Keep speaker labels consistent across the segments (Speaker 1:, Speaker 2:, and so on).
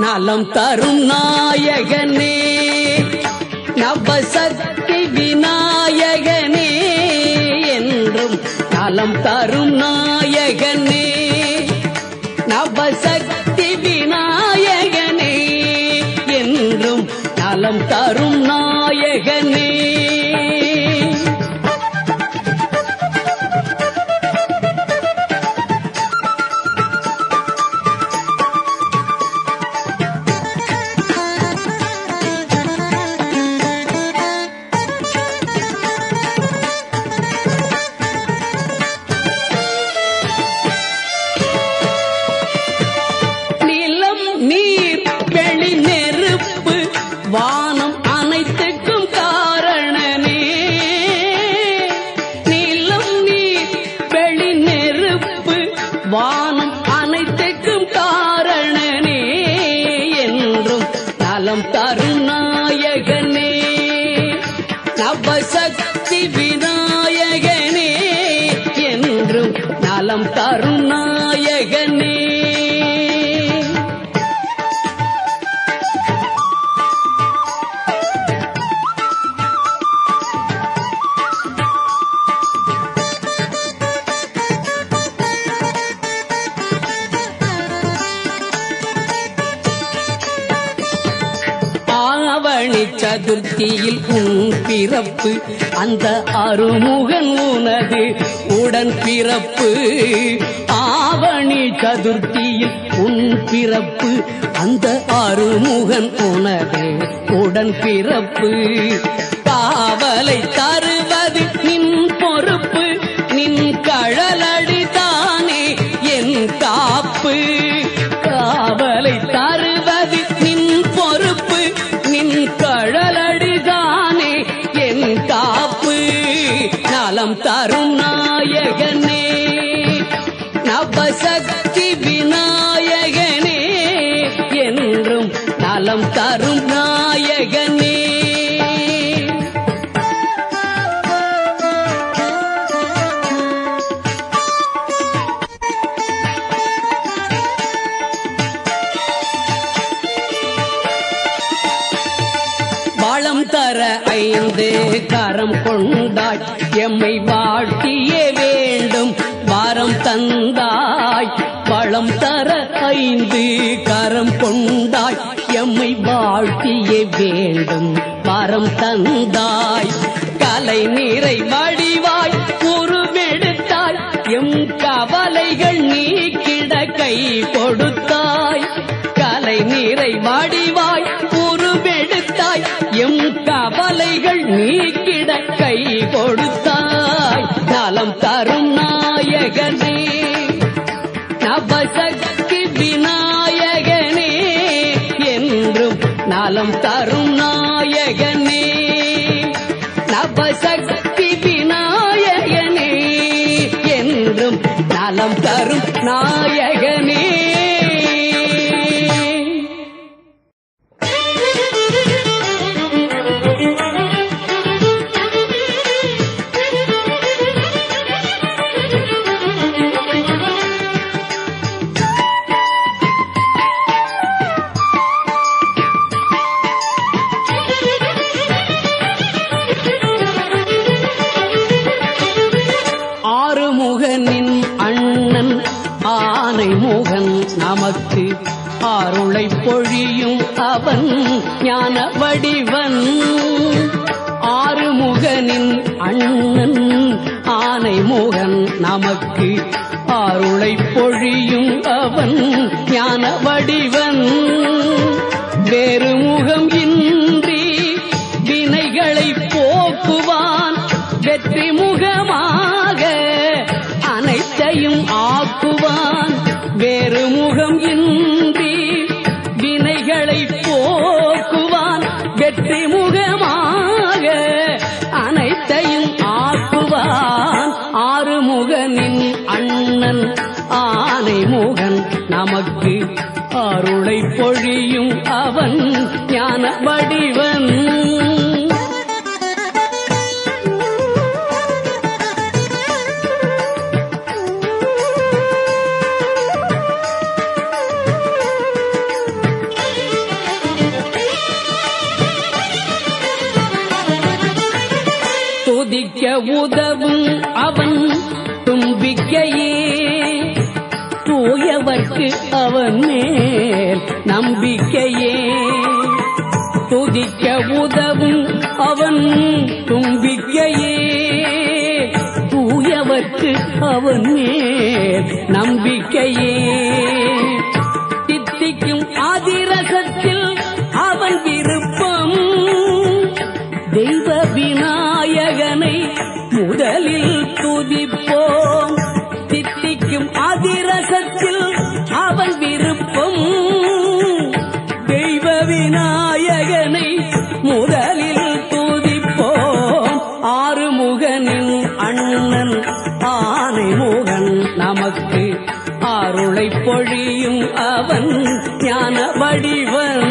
Speaker 1: நலம் தரும் நாயகனே நவசக்தி விநாயகனே என்றும் நலம் தரும் நாயகனே நவசக்தி விநாயகனே என்றும் நலம் தரும் நாயகனே வானம் அனைத்துக்கும் காரணனே நிலம் நீர் வெளி நெருப்பு வானம் அனைத்துக்கும் காரணனே என்றும் நலம் தரும் நாயகனே நவசக்தி விநாயகனே என்றும் நலம் தரும் நாயகனே ஆவணி சதுர்த்தியில் உன் பிறப்பு அந்த அருமுகன் உனது உடன் பிறப்பு ஆவணி சதுர்த்தியில் உன் பிறப்பு அந்த அருமுகன் உனது உடன் பிறப்பு காவலை தருவது நின் பொறுப்பு நின் கழலடி தானே என் காப்பு காவலை தருவது நின் பொறுப்பு நின் கழலடிதானே என் காப்பு நலம் தரும் நாயகனே நவசக்தி விநாயகனே என்றும் நலம் தரும் நாயகனே வளம் தர 5 கரம் கொண்டாய் எம்மை வாழ்த்தியே வேண்டும் வரம் தந்தாய் வளம் தர 5 கரம் கொண்டாய் எம்மை வாழ்த்தியே வேண்டும் வரம் தந்தாய் கலை நீரை வடிவாய் உருவெடுத்தாய் எம் கவலைகள் நீக்கிட கை கொடுத்தாய் கலை நீரை வடிவாய் உருவெடுத்தாய் எம் கவலைகள் நீக்கிட கை கொடுத்தாய் நலம் தரும் நாயகனே நவசக்தி விநாயகனே என்றும் நலம் தரும் நாயகனே நவசக்தி விநாயகனே என்றும் நலம் தரும் நாயகனே ஆறுமுகனின் அண்ணன் ஆனைமுகன் நமக்கு அருளை பொழியும் அவன் ஞான வடிவன் ஆறுமுகனின் அண்ணன் ஆனைமுகன் நமக்கு அருளை பொழியும் அவன் ஞான வடிவன் வேறு முகம் இன்றி வினைகளை போக்குவான் வெற்றி முகமாக அனைத்தையும் ஆக்குவான் வேறு முகம் இன்றி வினைகளை போக்குவான் வெற்றி முகமாக அனைத்தையும் ஆக்குவான் ஆறுமுகனின் அண்ணன் ஆனைமுகன் நமக்கு அருளை பொழியும் அவன் ஞான வடிவன் உதவும் அவன் தும்பிக்கையே தூயவர்க்கு அவன் மேல் நம்பிக்கையே துதிக்க உதவும் அவன் தும்பிக்கையே தூயவர்க்கு அவன் மேல் நம்பிக்கையே தித்திக்கும் அதிரசத்தில் அவன் விருப்பம் தெய்வ விநாயகனை முதலில் துதிப்போம் தித்திக்கும் அதிரசத்தில் அவன் விருப்பம் தெய்வ விநாயகனை முதலில் துதிப்போம் ஆறுமுகனின் அண்ணன் ஆனைமுகன் நமக்கு அருளை பொழியும் அவன் ஞான வடிவன்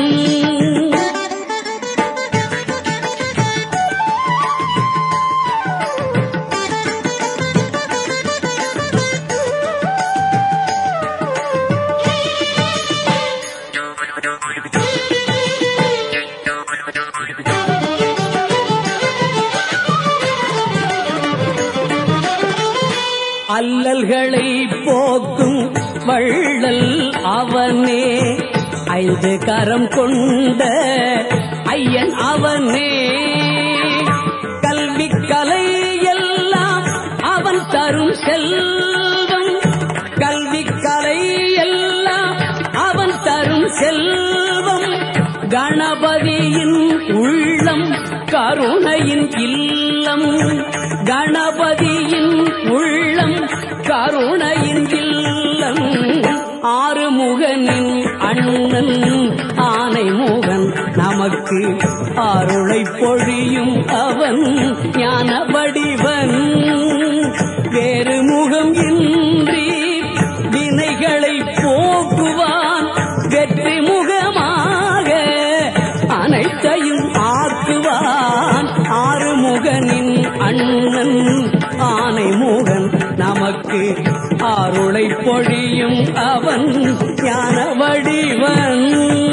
Speaker 1: அல்லல்களை போக்கும் வள்ளல் அவனே ஐந்து கரம் கொண்ட ஐயன் அவனே கல்வி கலை எல்லாம் அவன் தரும் செல்வம் கல்வி கலை எல்லாம் அவன் தரும் செல்வம் கணபதியின் உள்ளம் கருணையின் இல்லம் கணபதியின் உள்ளம் கருணையின் இல்லம் ஆறுமுகனின் அண்ணன் ஆனைமுகன் நமக்கு அருளை பொழியும் அவன் ஞான வடிவன் வேறு முகம் இன்றி வினைகளை போக்குவான் வெற்றி முகமாக அனைத்தையும் ஆக்குவான் ஆறுமுகனின் அண்ணன் ஆனைமுகன் நமக்கு அருளை பொழியும் அவன் ஞான வடிவன்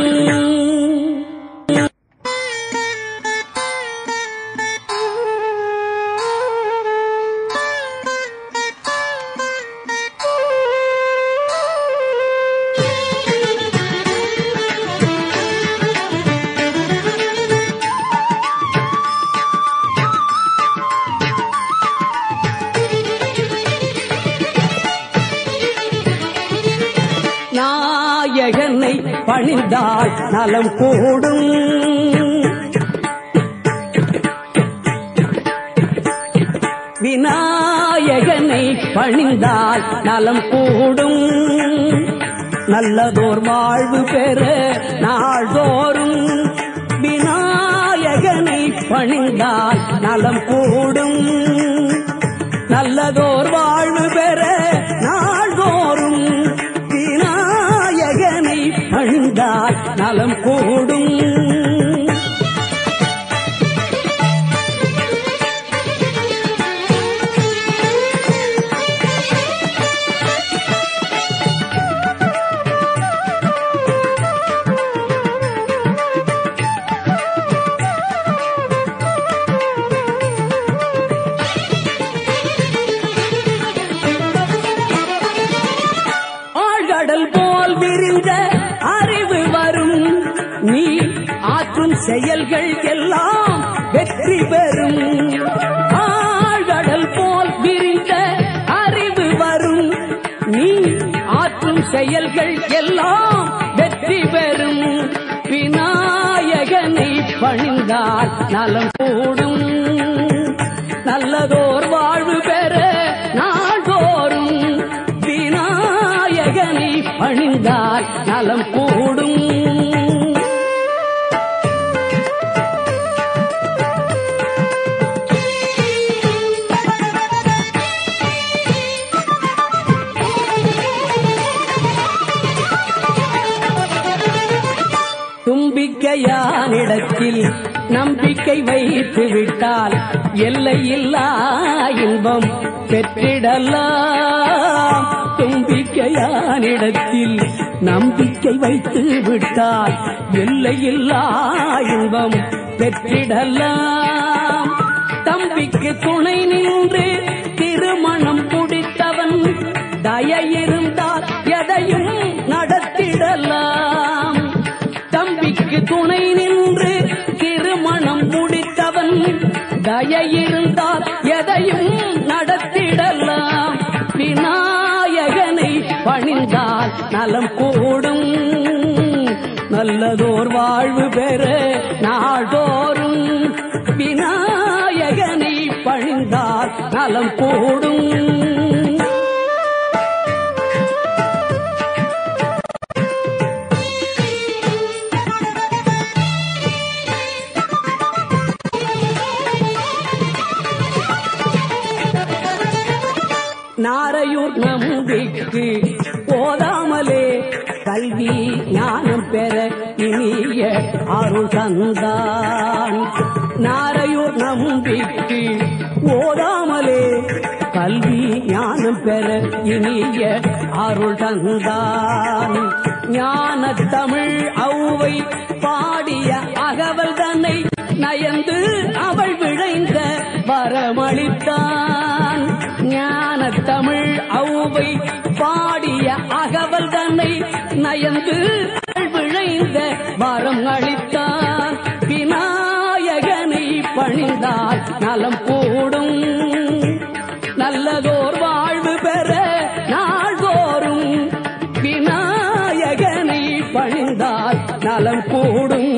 Speaker 1: நாயகனை பணிந்தால் நலம் கூடும் விநாயகனை பணிந்தால் நலம் கூடும் நல்லதோர் வாழ்வு பெற நாள்தோறும் விநாயகனை பணிந்தால் நலம் கூடும் நல்லதோர் வாழ்வு பெற நாள்தோறும் விநாயகனை பணிந்தால் நலம் கூடும் அறிவு வரும் நீ ஆற்றும் செயல்கள் எல்லாம் வெற்றி பெறும் ஆழ்கடல் போல் விரிந்த அறிவு வரும் நீ ஆற்றும் செயல்கள் எல்லாம் வெற்றி பெறும் விநாயகனை பணிந்தால் நலம் கூடும் நல்லதோர் வாழ்வு பெற நாள்தோறும் விநாயகனை பணிந்தால் நலம் கூடும் தும்பிக்கையானிடத்தில் நம்பிக்கை வைத்து விட்டால் எல்லையில்லா இன்பம் பெற்றிடலாம் தும்பிக்கையானிடத்தில் நம்பிக்கை வைத்து விட்டால் எல்லையில்லா இன்பம் பெற்றிடலாம் தம் தம்பிக்கு துணை நின்று திருமணம் முடித்தவன் தயை இருந்தால் எதையும் நடத்திடலாம். தம்பிக்கு துணை நின்று திருமணம் முடித்தவன் தயை இருந்தால் எதையும் நடத்திடலாம். விநாயகனை பணிந்தால் நலம் கூடும், நல்லதோர் வாழ்வு பெற நாள்தோறும். விநாயகனை பணிந்தால் நலம் கூடும். நாரையூர் நம்பிக்கு போதாமலே கல்வி ஞானம் பெற இனிய அருள் தந்தான். நாரையூர் நம்பிக்கு ஓதாமலே கல்வி ஞானம் பெற இனிய அருள் தந்தான். ஞான தமிழ் ஔவை பாடிய அகவல் தன்னை நயந்து அவள் விளைந்த வரமளித்தான். ஞான தமிழ் ஔவை பாடிய அகவல் தன்னை நயந்து விளைந்த வரம் அளித்தான். விநாயகனை பணிந்தால் நலம் கூடும், நல்லதோர் வாழ்வு பெற நாள்தோறும். விநாயகனை பணிந்தால் நலம் கூடும்.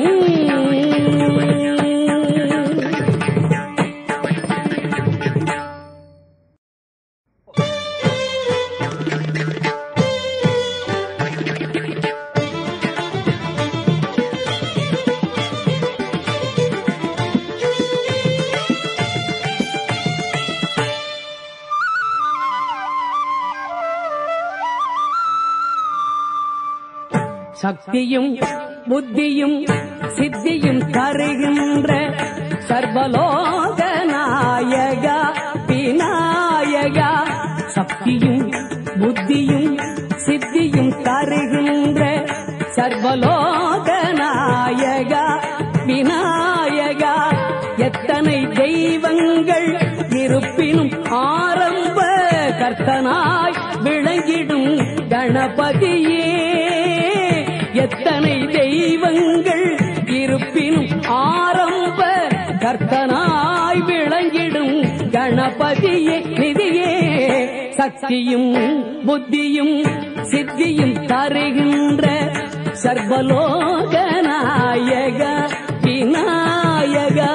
Speaker 1: சக்தியும் புத்தியும் சித்தியும் தருகின்ற சர்வலோக நாயகா விநாயகா. சக்தியும் புத்தியும் சித்தியும் தருகின்ற சர்வலோக நாயகா விநாயகா. எத்தனை தெய்வங்கள் இருப்பினும் ஆரம்ப கர்த்தனாய் விளங்கிடும் கணபதியே. எத்தனை தெய்வங்கள் இருப்பினும் ஆரம்ப கர்த்தனாய் விளங்கிடும் கணபதியே நிதியே. சக்தியும் புத்தியும் சித்தியும் தருகின்ற சர்வலோக நாயகா விநாயகா.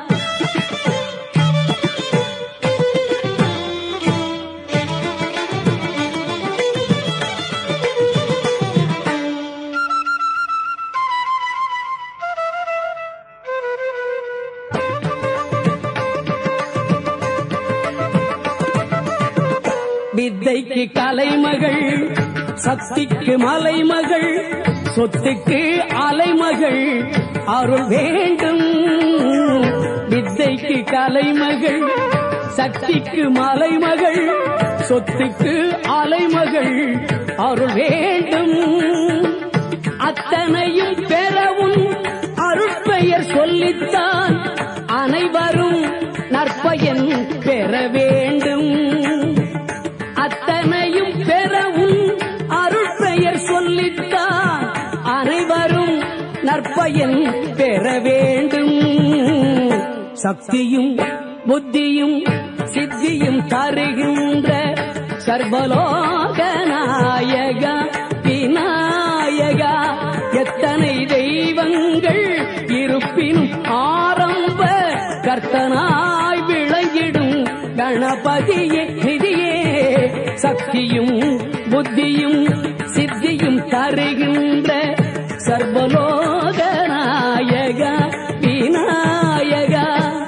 Speaker 1: வித்தைக்கு கலைமகள், சக்திக்கு மலைமகள், சொத்துக்கு அலைமகள் அருள் வேண்டும். வித்தைக்கு கலைமகள், சக்திக்கு மலைமகள், சொத்துக்கு அலைமகள் அருள் வேண்டும். அத்தனையும் பெறவும் அருட்பெயர் சொல்லித்தான் அனைவரும் நற்பயன் பெற வேண்டும். அத்தனையும் பெறவும் அருட்பெயர் சொல்லித்தான் அனைவரும் நற்பயன் பெற வேண்டும். சக்தியும் புத்தியும் சித்தியும் தருகின்ற சர்வலோக நாயகா விநாயகா. எத்தனை தெய்வங்கள் இருப்பினும் ஆரம்ப கர்த்தனாய் விளங்கிடும் கணபதியே நிதியே. சக்தியும் புத்தியும் சித்தியும் தருகின்ற சர்வலோக நாயகா விநாயகா.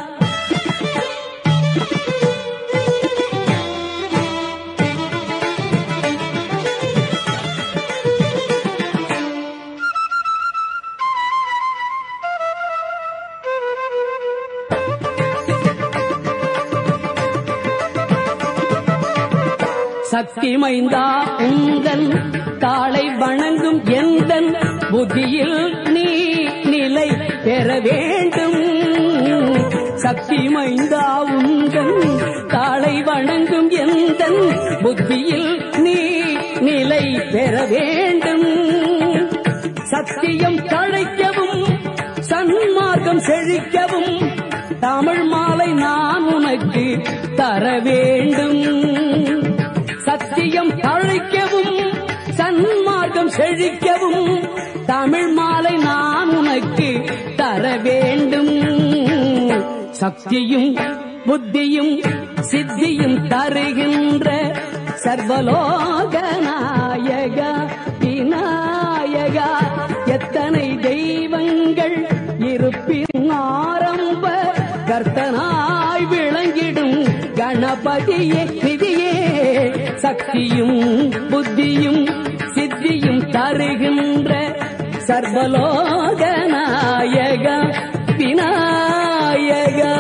Speaker 1: சக்தி மைந்தா உந்தன் தாளை வணங்கும் எந்தன் புத்தியில் நீ நிலை பெற வேண்டும். சக்தி மைந்தா உந்தன் தாளை வணங்கும் எந்தன் புத்தியில் நீ நிலை பெற வேண்டும். சத்தியம் தழைக்கவும் சன்மார்க்கம் செழிக்கவும் தமிழ் மாலை நான் உனக்கு தர வேண்டும். சத்தியம் தழைக்கவும் சன்மார்க்கம் செழிக்கவும் தமிழ் மாலை நான் உனக்கு தர வேண்டும். சக்தியும் புத்தியும் சித்தியும் தருகின்ற சர்வலோக நாயகா விநாயகா. எத்தனை தெய்வங்கள் இருப்பின் ஆரம்ப கர்த்தனாய் விளங்கிடும் கணபதியே விதியே. சக்தியும் புத்தியும் சித்தியும் தருகின்ற சர்வலோக நாயகா விநாயகா.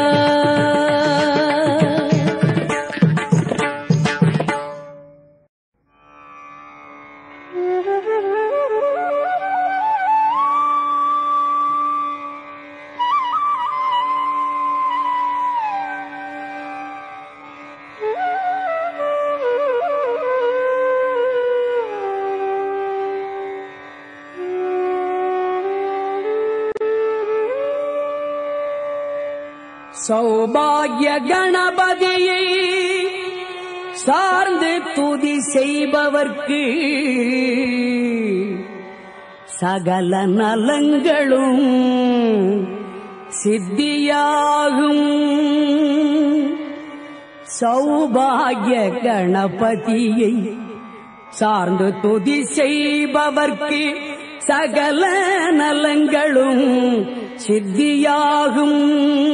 Speaker 1: சௌபாகிய கணபதியை சார்ந்து துதி செய்பவர்க்கு சகல நலங்களும் சித்தியாகும். சௌபாகிய கணபதியை சார்ந்து துதி செய்பவர்க்கு சகல நலங்களும் சித்தியாகும்.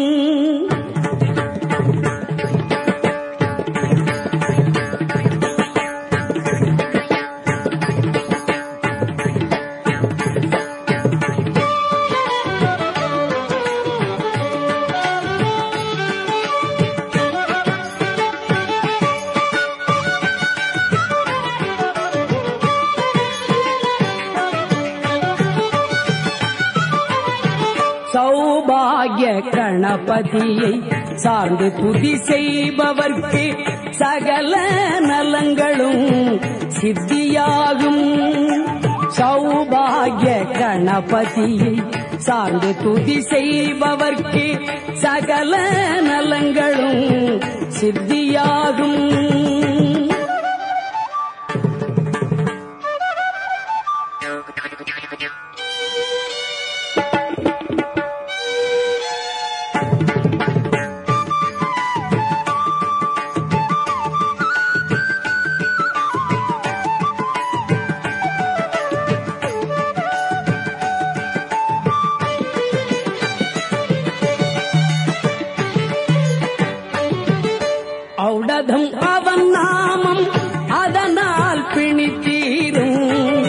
Speaker 1: சௌபாகிய கணபதியை சார்ந்து துதி செய்பவர்க்கு சகல நலங்களும் சித்தியாகும். சௌபாகிய கணபதியை சார்ந்து துதி செய்பவர்க்கு சகல நலங்களும் சித்தியாகும். ஔடதம் அவன் நாமம் அதனால் பிணித்தீரும்.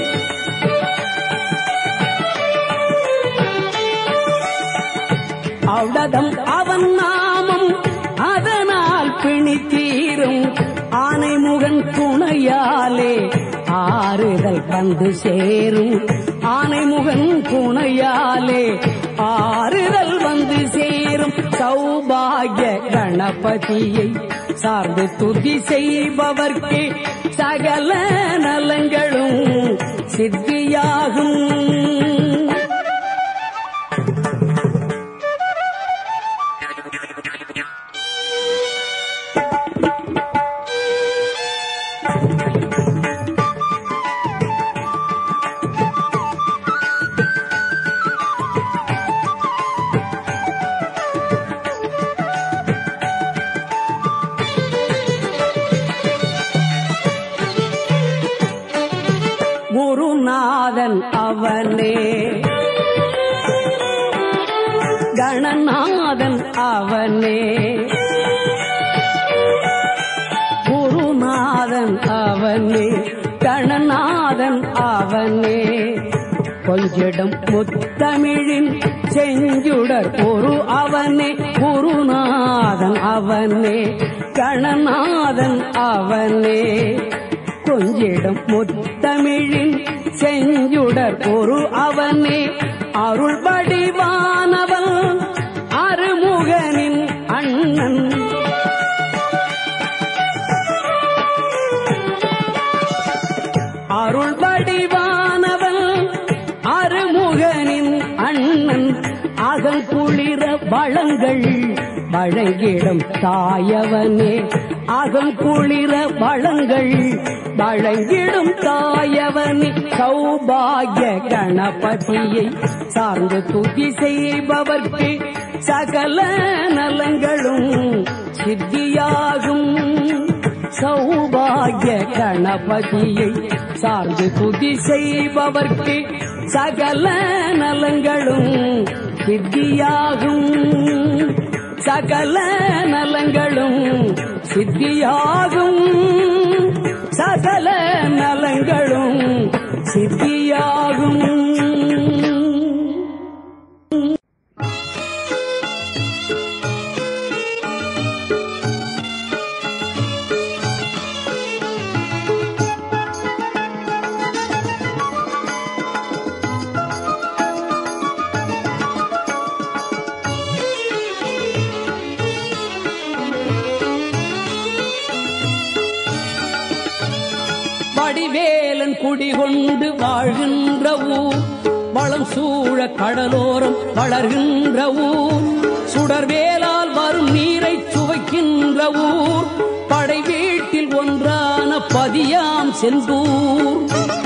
Speaker 1: ஔடதம் அவன் நாமம் அதனால் பிணித்தீரும். ஆனைமுகன் துணையாலே ஆறுதல் வந்து சேரும். ஆனைமுகன் துணையாலே ஆறுதல் வந்து சேரும். சௌபாகிய கணபதியை சார்ந்து துதி செய்பவர்க்கு சகல நலங்களும் சித்தியாகும். குருநாதன் அவனே, கணநாதன் அவனே. குருநாதன் அவனே, கணநாதன் அவனே. கொஞ்சிடம் முத்தமிழின் செஞ்சுடர் ஒரு அவனே. குருநாதன் அவனே, கணநாதன் அவனே. கொஞ்சிடம் முத்தமிழின் செஞ்சுடர் ஒரு அவனே. அருள் வடிவானவன் அருமுகனின் அருள் வடிவானவன் அருமுகனின் அண்ணன் அகங்குளிர வளங்கள் வழங்கிடும் தாயவனே அகங்குளிர வளங்கள் வழங்கிடும் தாயவனே சௌபாகிய கணபதியை சார்ந்து துதி செய்பவர்க்கு சகல நலங்களும் சித்தியாகும் சௌபாகிய கணபதியை சார்ந்து துதி செய்பவர்க்கு சகல நலங்களும் சித்தியாகும் சகல நலங்களும் சித்தியாகும் சகல நலங்களும் சித்தியாகும். வடிவேலன் குடிகொண்டு வாழ்கின்ற ஊர் வளம் சூழ கடலோரம் வளர்கின்ற ஊர் சுடர்வேலால் வரும் நீரை சுவைக்கின்ற ஊர் படை வீட்டில் ஒன்றான பதியாம் செந்தூர்.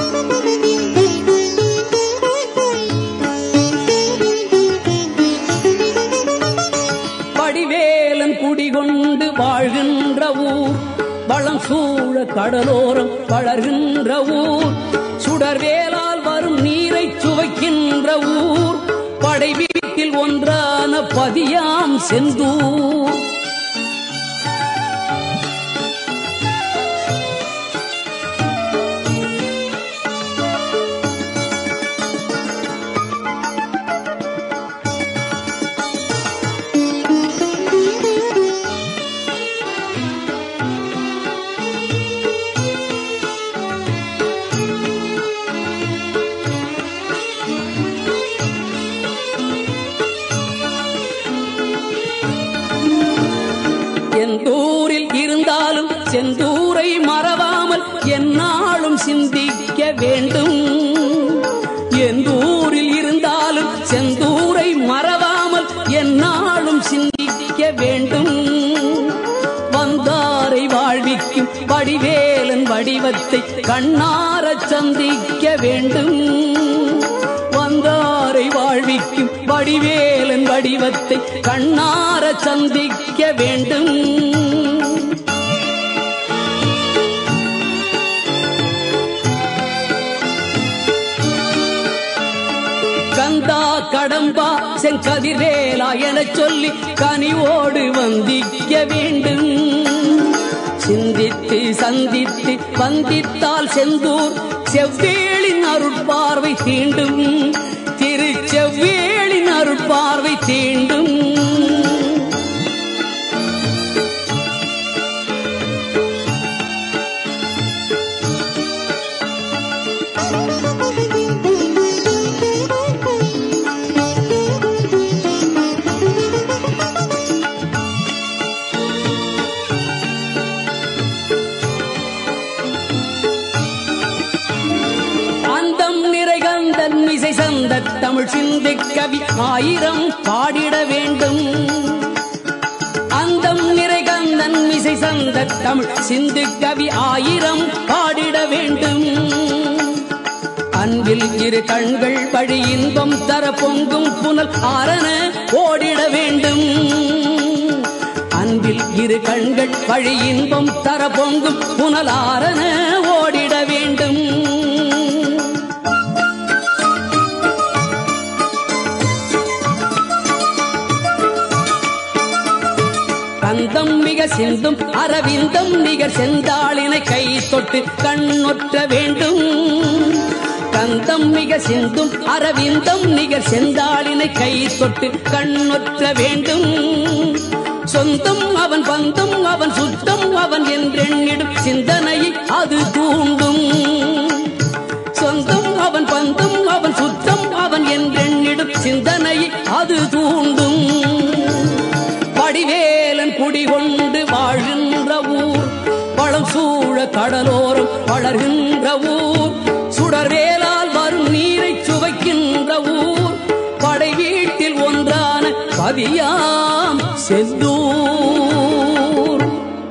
Speaker 1: வடிவேலன் குடிகொண்டு வாழ்கின்ற ஊர் வளம் சூழ கடலோரம் வளர்கின்ற ஊர் சுடர்வேலால் வரும் நீரை சுவைக்கின்ற ஊர் படை வீட்டில் ஒன்றான பதியாம் செந்தூர். எந்தூரில் இருந்தாலும் செந்தூரை மறவாமல் எந்நாளும் சிந்திக்க வேண்டும். எந்தூரில் இருந்தாலும் செந்தூரை மறவாமல் எந்நாளும் சிந்திக்க வேண்டும். வந்தாரை வாழ்விக்கும் வடிவேலன் வடிவத்தை கண்ணார சந்திக்க வேண்டும். வந்தாரை வாழ்விக்கும் வடிவேலன் வடிவத்தை கண்ணார சந்திக்க வேண்டும். கந்தா கடம்பா செங்கதிர்வேலா எனச் சொல்லி கனிவோடு வந்திக்க வேண்டும். சிந்தித்து சந்தித்து வந்தித்தால் செந்தூர் செவ்வேளின் அருட்பார்வை தீண்டும். திரு செவ்வேளின் அருட்பார்வை தீண்டும். இசை சந்த தமிழ் சிந்து கவி ஆயிரம் பாடிட வேண்டும். அந்தம் நிறை கந்தன் இசை சந்த தமிழ் சிந்து கவி ஆயிரம் பாடிட வேண்டும். அன்பில் இரு கண்கள் வழி இன்பம் தர பொங்கும் புனல் ஆரண ஓடிட வேண்டும். அன்பில் இரு கண்கள் வழி இன்பம் தர பொங்கும் புனல் ஆரண ஓடிட வேண்டும். கந்தம் மிக சிந்தும் அரவிந்தம் நிகர் செந்தாளினை கை தொட்டு கண்ணொற்ற வேண்டும். கந்தம் மிக சிந்தும் அரவிந்தம் நிகர் செந்தாளினை கை தொட்டு கண்ணொற்ற வேண்டும். சொந்தம் அவன் பந்தம் அவன் சுத்தம் அவன் என்றெண்ணிடும் சிந்தனையை அது தூண்டும். சொந்தம் அவன் பந்தம் அவன் சுத்தம் அவன் என்றெண்ணிடும் சிந்தனையை அது தூண்டும். வடிவேலன் குடிகொண்டு வாழ்கின்ற ஊர் வளம் சூழ கடலோரம் வளர்கின்ற ஊர் சுடர்வேலால் வரும் நீரை சுவைக்கின்ற ஊர் படை வீட்டில் ஒன்றான பதியாம் செந்தூர்.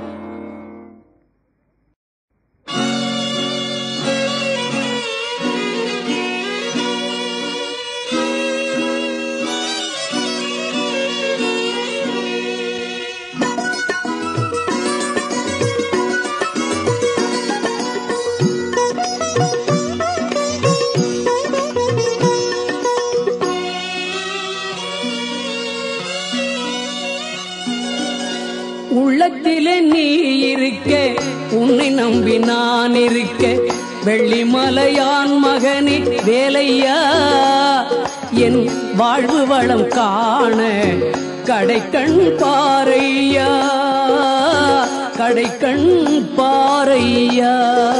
Speaker 1: உள்ளத்திலே நீ இருக்க, உன்னை நம்பி நான் இருக்க, வெள்ளிமலையான் மகனே வேலையா, என் வாழ்வு வளம் காண கடைக்கண் பாரையா, கடைக்கண் பாரையா.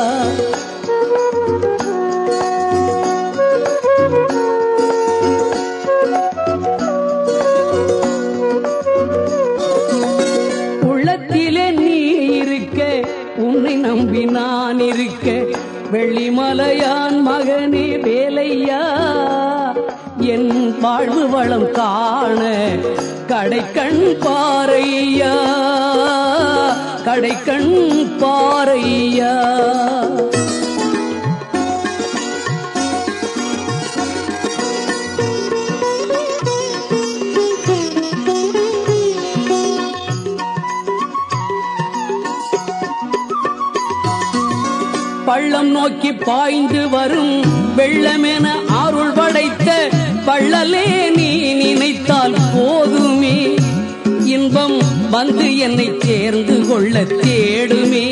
Speaker 1: உன்னை நம்பி நான் இருக்க, வெள்ளிமலையான் மகனே வேலையா, என் வாழ்வு வளம் காண கடைக்கண் பாரையா, கடைக்கண் பாரையா. பள்ளம் நோக்கி பாய்ந்து வரும் வெள்ளமென அருள் படைத்த பள்ளலே நீ நினைத்தால் போதுமே, இன்பம் வந்து என்னை சேர்ந்து கொள்ள தேடுமே.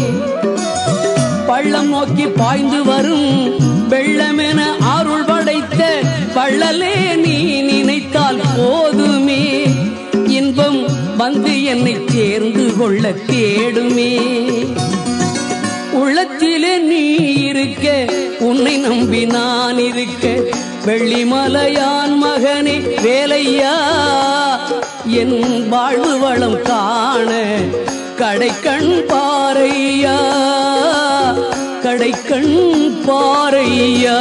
Speaker 1: பள்ளம் நோக்கி பாய்ந்து வரும் வெள்ளமென அருள் படைத்த பள்ளலே நீ நினைத்தால் போதுமே, இன்பம் வந்து என்னை சேர்ந்து கொள்ள தேடுமே. உள்ளத்திலே நீ இருக்க, உன்னை நம்பி நான் இருக்க, வெள்ளிமலையான் மகனே வேலையா, என் வாழ்வு வளம் காண கடைக்கண் பாரையா, கடைக்கண் பாரையா.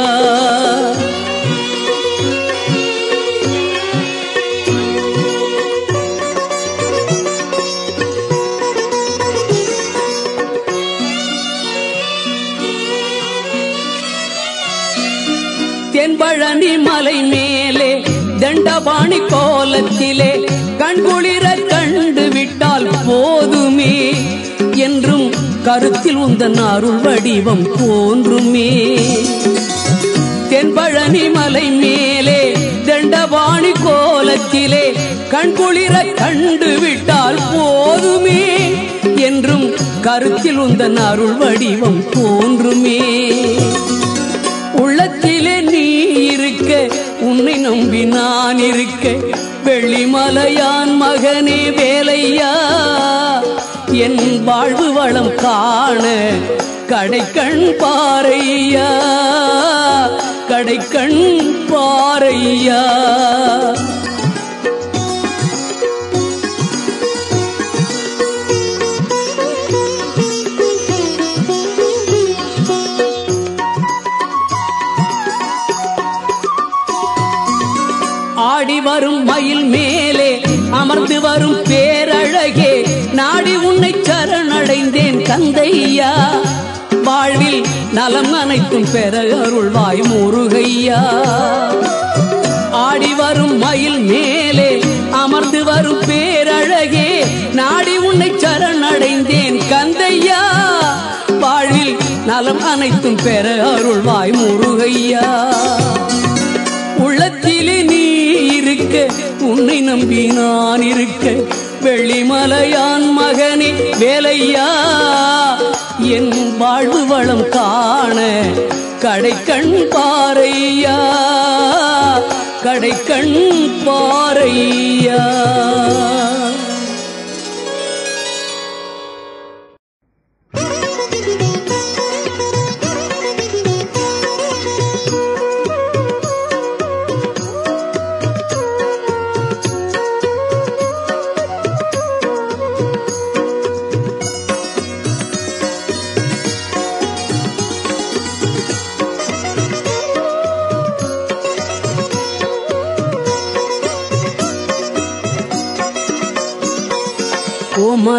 Speaker 1: தென்பழனி மலை மேலே தண்டபாணி கோலத்திலே கண்குளிர கண்டு விட்டால் போதுமே, என்றும் கருத்தில் உந்தன் அருள் வடிவம் தோன்றுமே. தென்பழனி மலை மேலே தண்டபாணி கோலத்திலே கண்குளிர கண்டு விட்டால் போதுமே, என்றும் கருத்தில் உந்தன் அருள் வடிவம் தோன்றுமே. உள்ளத்திலே நீ இருக்க, உன்னை நம்பி நான் இருக்க, வெள்ளிமலையான் மகனே வேலையா, என் வாழ்வு வளம் காண கடைக்கண் பாரையா, கடைக்கண் பாரையா. ஆடி வரும் மயில் மேலே அமர்ந்து வரும் பேரழகே, நாடி உன்னை சரணடைந்தேன் கந்தையா, வாழ்வில் நலம் அனைத்தும் பெற அருள்வாய் முருகையா. ஆடி வரும் மயில் மேலே அமர்ந்து வரும் பேரழகே, நாடி உன்னை சரணடைந்தேன் கந்தையா, வாழ்வில் நலம் அனைத்தும் பெற அருள்வாய் முருகையா. உள்ளத்திலே நீ இருக்க, உன்னை நம்பி நான் இருக்க, வெள்ளிமலையான் மகனே வேலையா, என் வாழ்வு வளம் காண கடைக்கண் பாரையா, கடைக்கண் பாரையா.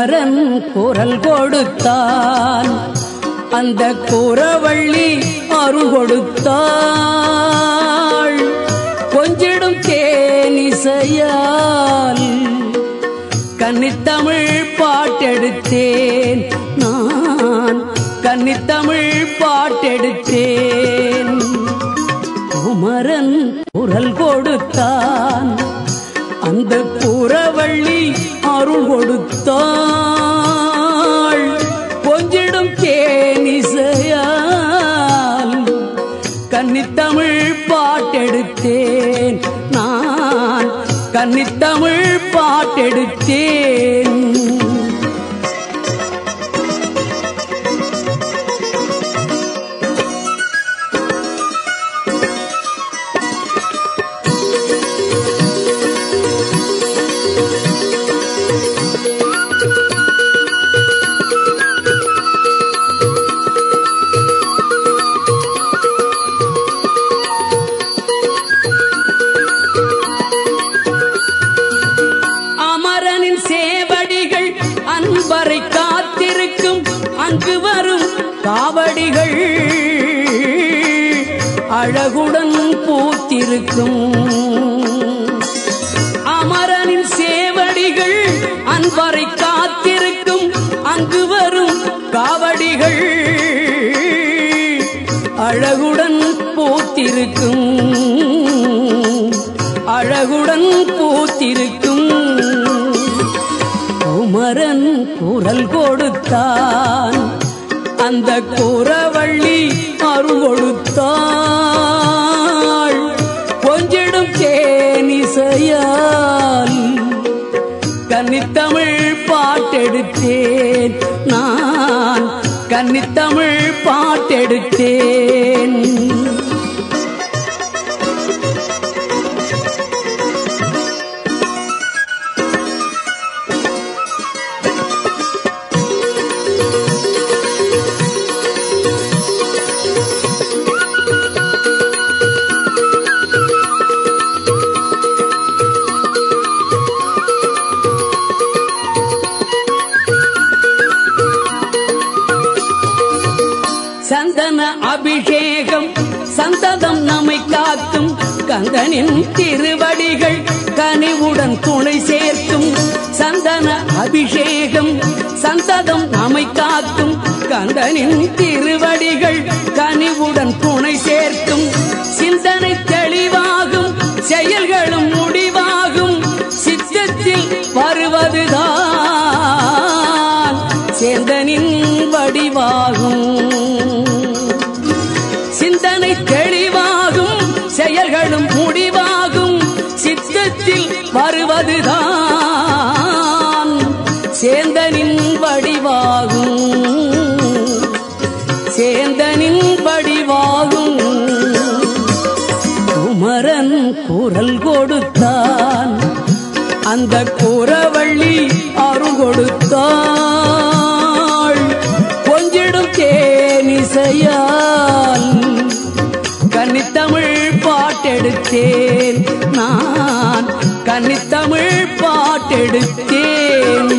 Speaker 1: குமரன் குரல் கொடுத்தான், அந்த குறவள்ளி அருள் கொடுத்தாள். கொஞ்சிடும் தேனிசையால் கன்னித்தமிழ் பாட்டெடுத்தேன் நான், கன்னித்தமிழ் பாட்டெடுத்தேன். குமரன் குரல் கொடுத்தான், அந்த குறவள்ளி அருள் கொடுத்தாள். கொஞ்சிடும் தேனிசையால் கன்னித்தமிழ் பாட்டெடுத்தேன் நான், கன்னித்தமிழ் பாட்டெடுத்தேன். காவடிகள் அழகுடன் பூத்திருக்கும், அமரனின் சேவடிகள் அன்பரை காத்திருக்கும். அங்கு வரும் காவடிகள் அழகுடன் பூத்திருக்கும், அழகுடன் பூத்திருக்கும். குமரன் குரல் கொடுத்தான், அந்த குறவள்ளி அருள் கொடுத்தாள். கொஞ்சிடும் தேனிசையால் கன்னித்தமிழ் பாட்டெடுத்தேன் நான், கன்னித்தமிழ் பாட்டெடுத்தேன். சந்தன அபிஷேகம் சந்ததம் நம்மை காக்கும், கந்தனின் திருவடிகள் கனிவுடன் துணை சேர்க்கும். சந்தன அபிஷேகம் சந்ததம் நம்மை காக்கும், கந்தனின் திருவடிகள் கனிவுடன் துணை சேர்க்கும். சிந்தனை தெளிவாகும், செயல்களும் முடிவாகும், சித்தத்தில் வருவதுதான் சேந்தனின் வடிவாகும். சிந்தனை தெளிவாகும், செயல்களும் முடிவாகும், சித்தத்தில் வருவதுதான் சேந்தனின் வடிவாகும், சேந்தனின் வடிவாகும். குமரன் குரல் கொடுத்தான், அந்த குறவள்ளி அருள் கொடுத்தாள். கொஞ்சிடும் தேனிசையால் கன்னித்தமிழ் பாட்டெடுத்தேன் நான், கன்னித்தமிழ் பாட்டெடுத்தேன்.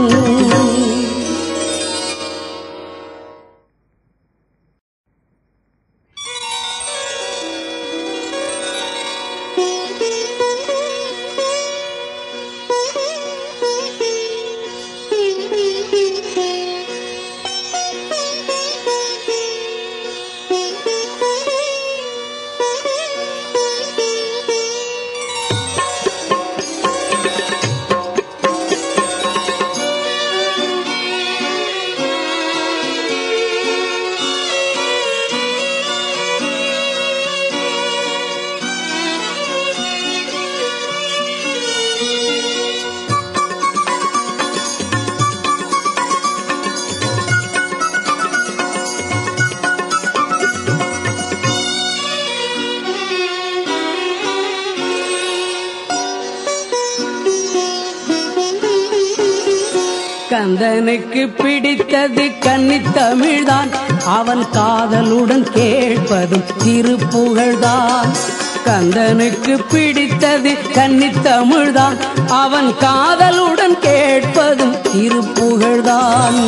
Speaker 1: கந்தனுக்கு பிடித்தது கன்னித்தமிழ்தான், அவன் காதலுடன் கேட்பதும் திருப்புகழ்தான். கந்தனுக்கு பிடித்தது கன்னித்தமிழ்தான், அவன் காதலுடன் கேட்பதும் திருப்புகழ்தான்.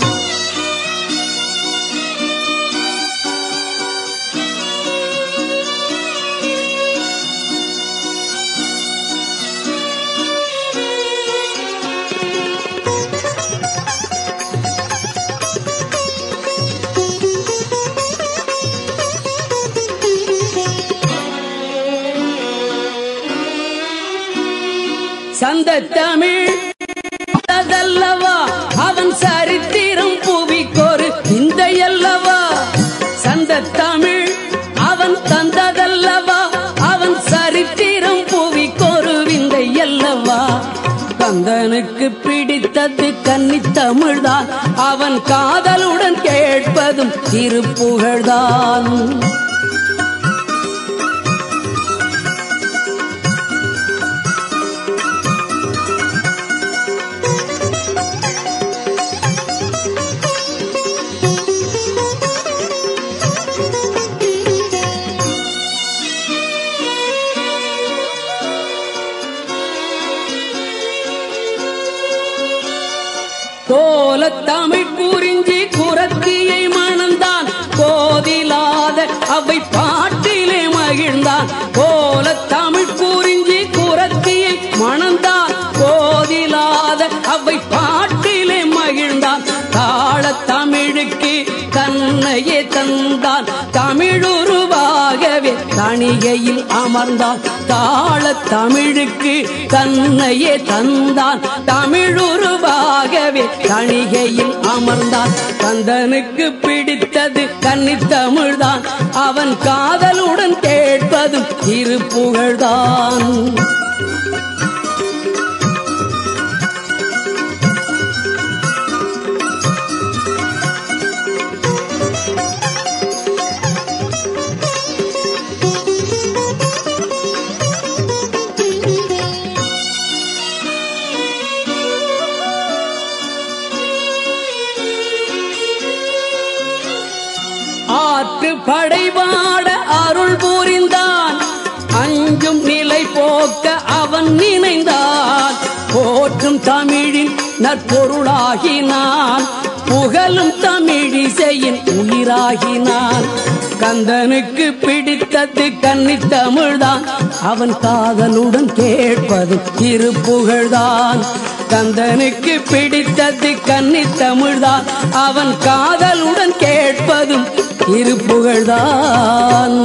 Speaker 1: சந்தத்தமிழ் அல்லவா அவன் சரித்திரம் புவிக்கொரு விந்தையல்லவா. சந்தத்தமிழ் அவன் தந்ததல்லவா அவன் சரித்திரம் புவிக்கொரு விந்தையல்லவா. கந்தனுக்கு பிடித்தது கன்னித்தமிழ்தான், அவன் காதலுடன் கேட்பதும் திருப்புகழ்தான். கோலத்தமிழ் குறிஞ்சி குரத்தியை மணந்தான், கோதிலாத அவை பாட்டிலே மகிழ்ந்தான். கோலத்தமிழ் குறிஞ்சி குரத்தியை மணந்தான், கோதிலாத அவை பாட்டிலே மகிழ்ந்தான். தாளத்தமிழுக்கு தன்னையே தந்தான், தமிழுருவாகவே தணிகையில் அமர்ந்தான். தாளத்தமிழுக்கு தன்னையே தந்தான், தமிழுருவாகவே தணிகையில் அமர்ந்தான். கந்தனுக்கு பிடித்தது கன்னித்தமிழ்தான், அவன் காதலுடன் கேட்பதும் திருப்புகழ்தான். ஆற்று படைபாட அருள் புரிந்தான், அஞ்சும் நிலை போக்க அவன் நினைந்தான். போற்றும் தமிழின் நற்பொருளாகினான், புகழும் தமிழிசையின் உயிராகினான். கந்தனுக்கு பிடித்தது கன்னித்தமிழ்தான், அவன் காதலுடன் கேட்பது திருப்புகழ்தான். கந்தனுக்கு பிடித்தது கன்னித்தமிழ்தான், அவன் காதலுடன் கேட்பதும் திருப்புகழ்தான்.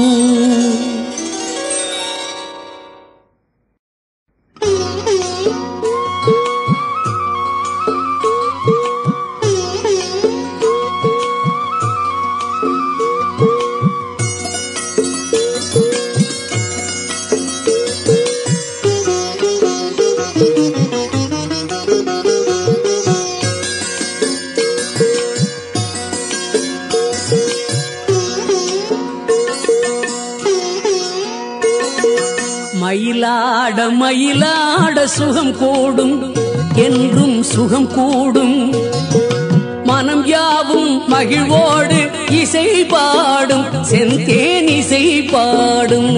Speaker 1: மயிலாட மயிலாட சுகம் கூடும், என்றும் சுகம் கூடும். மனம் யாவும் மகிழ்வோடு இசை பாடும், செந்தேன் இசை பாடும்.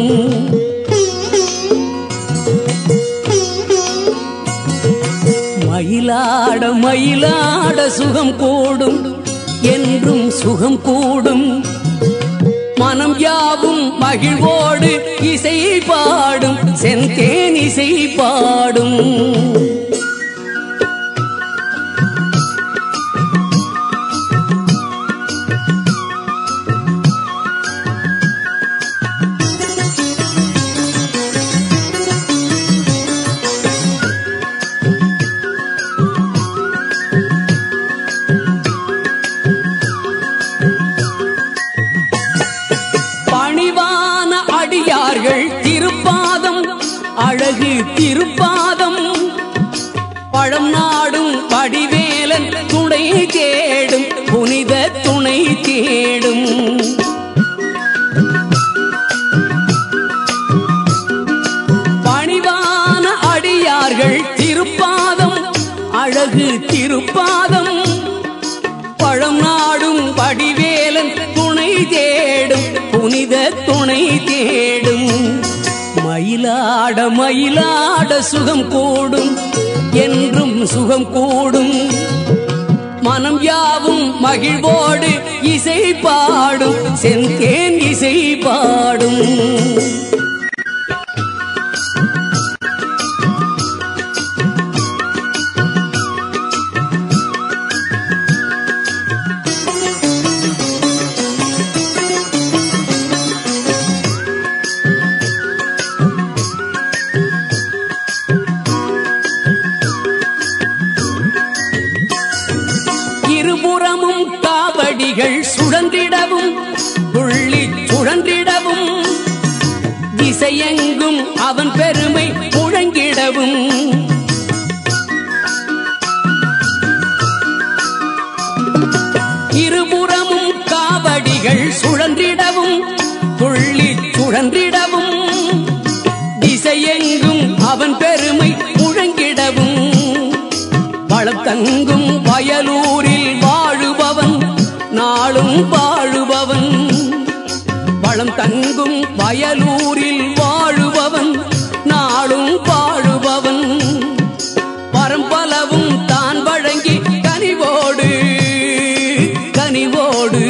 Speaker 1: மயிலாட மயிலாட சுகம் கூடும், என்றும் சுகம் கூடும். மனம் யாவும் மகிழ்வோடு இசை பாடும், செந்தேன் இசை பாடும். பணிவான அடியார்கள் திருப்பாதம், அழகு திருப்பாதம். பழம் நாடும் வடிவேலன் துணை தேடும், புனித துணை தேடும். பணிவான அடியார்கள் திருப்பாதம், அழகு திருப்பாதம். பழம் நாடும் வடிவேலன் துணை தேடும், புனித துணை தேடும். மயிலாட மயிலாட சுகம் கூடும் என்றும் சுகம் கூடும் மனம் யாவும் மகிழ்வோடு இசை பாடும் செந்தேன் இசை பாடும் இருபுறமும் காவடிகள் சுழன்றிடவும் துள்ளி சுழன்றிடவும் திசையெங்கும் அவன் பெருமை முழங்கிடவும் இருபுறமும் காவடிகள் சுழன்றிடவும் துள்ளி சுழன்றிடவும் திசையெங்கும் அவன் பெருமை முழங்கிடவும் வளம் தங்கும் வயலூரில் வாழுபவன் நாளும் வாழுபவன் வளம் தங்கும் வயலூரில் வாழுபவன் நாளும் வாழுபவன் பரம்பலவும் தான் வழங்கி கனிவோடு கனிவோடு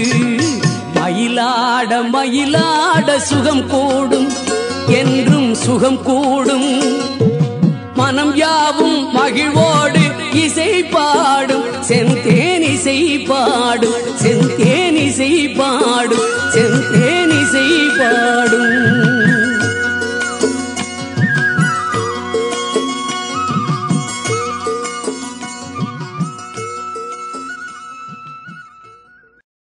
Speaker 1: மயிலாட மயிலாட சுகம் கூடும் என்றும் சுகம் கூடும் மனம் யாவும் மகிழ்வோடு இசை பாடும் செந்தேன் இசை பாடும் செந்தேன்